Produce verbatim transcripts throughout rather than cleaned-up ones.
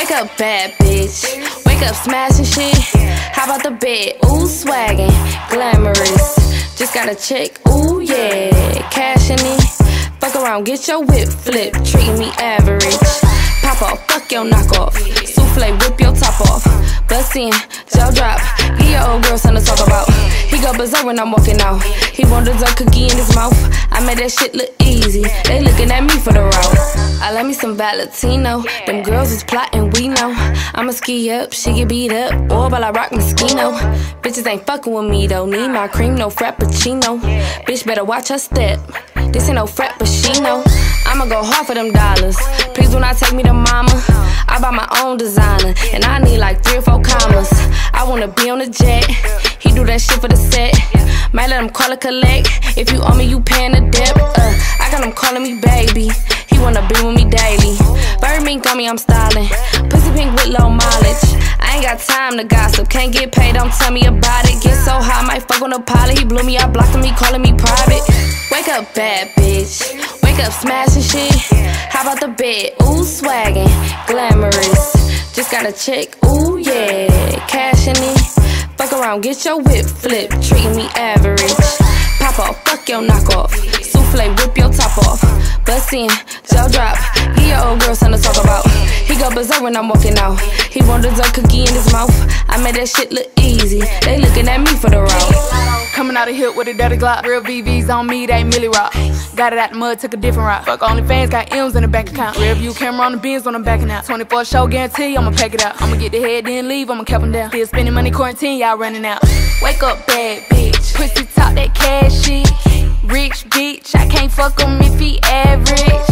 Wake up, bad bitch. Wake up, smashing shit. How about the bed? Ooh, swaggin', glamorous. Just got a check, ooh yeah, cashing it. Fuck around, get your whip flip, treating me average. Pop off, fuck your knockoff. Souffle, whip your top off. Bust in, jaw drop. Give your old girl something to talk about. He go berserk when I'm walking out. He want dessert cookie in his mouth. I made that shit look easy. They looking at me for the route. I love me some Valentino. Them girls is plotting, we know. I'ma ski up, she get beat up. Or while I rock Moschino. Bitches ain't fucking with me though. Need my cream, no frappuccino. Bitch better watch her step. This ain't no frappuccino. I'ma go hard for them dollars. Please do not take me to mama. I buy my own designer, and I need like three or four commas. I wanna be on the jet. He do that shit for the set. Might let him call it collect. If you owe me, you paying the debt. Uh, I got him calling me baby. He wanna be with me daily. Bird mink on me, I'm styling. Pussy pink with low mileage. I ain't got time to gossip. Can't get paid, don't tell me about it. Get so high, might fuck on a pilot. He blew me, I blocked him, he calling me private. Wake up, bad bitch. Wake up, smashing shit. How about the bed? Ooh, swaggin', glamorous. Just got a check, ooh yeah, cashing it. Fuck around, get your whip flip, treating me average. Pop off, fuck your knockoff. Souffle, whip your top off. Bust in, jaw drop. Give your old girl something to talk about. He go berserk when I'm walking out. He want dessert cookie in his mouth. I made that shit look easy. They looking at me for the route. Coming out of hill with a dirty Glock. Real V Vs on me, they Millie Rock. Got it out the mud, took a different route. Fuck OnlyFans, got M's in the bank account. Rear view camera on the bins when I'm backing out. twenty-four show guarantee, I'ma pack it out. I'ma get the head, then leave, I'ma cap them down. Still spending money quarantine, y'all running out. Wake up, bad bitch. Pussy talk that cash shit. Rich bitch, I can't fuck him if he average.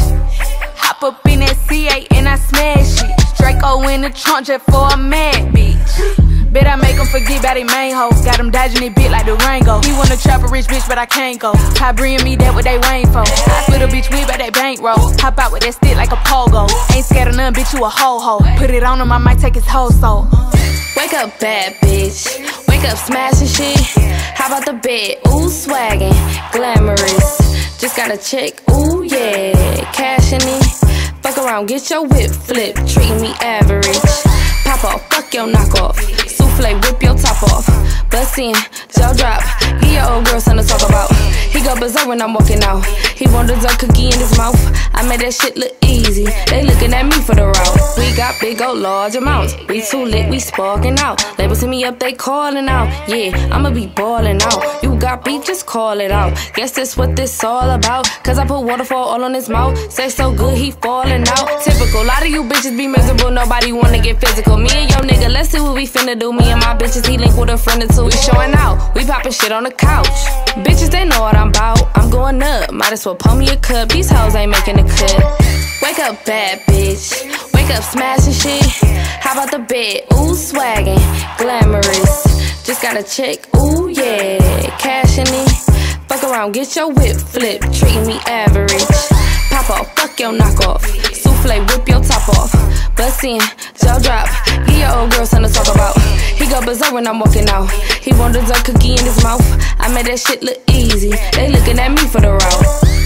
Hop up in that C eight and I smash it. Draco in the trunk just for a mad bitch. Bet I make him forget about his main hoe. Got him dodging it bit like the Rango. He wanna trap a rich bitch, but I can't go. Ty Bri and me, that what they waiting for. I split a bitch with by that bankroll. Hop out with that stick like a pogo. Ain't scared of none, bitch, you a ho-ho. Put it on him, I might take his whole soul. Wake up, bad bitch. Wake up, smashing shit. How about the bed? Ooh, swaggin', glamorous. Just got a check, ooh yeah, cashing it. Fuck around, get your whip flip, treating me average. Pop off, fuck your knockoff. Souffle, whip your top off. Bust in, jaw drop. Give your old girl something to talk about. He go berserk when I'm walking out. He want dessert cookie in his mouth. I made that shit look easy. They looking at me for the route. We got big old large amounts. We too lit, we sparking out. Labels hit me up, they calling out. Yeah, I'ma be balling out. You got beef, just call it out. Guess that's what this all about. Cause I put waterfall all on his mouth. Say so good, he falling out. Typical, lot of you bitches be miserable. Nobody wanna get physical. Me and your nigga, let's see what we finna do. Me and my bitches, he link with a friend or two. We showing out, we popping shit on the couch. Bitches, they know what I'm about. I'm going up, might as well pour me a cup. These hoes ain't making the cut. Wake up, bad bitch. Wake up, smashing shit. How about the bed? Ooh, swaggin', glamorous. Just got a check, ooh yeah, cashing it. Fuck around, get your whip flip, treating me average. Pop off, fuck your knockoff. Souffle, whip your top off. Bust in, jaw drop. Give your old girl something to talk about. He go berserk when I'm walking out. He want dessert cookie in his mouth. I made that shit look easy. They looking at me for the route.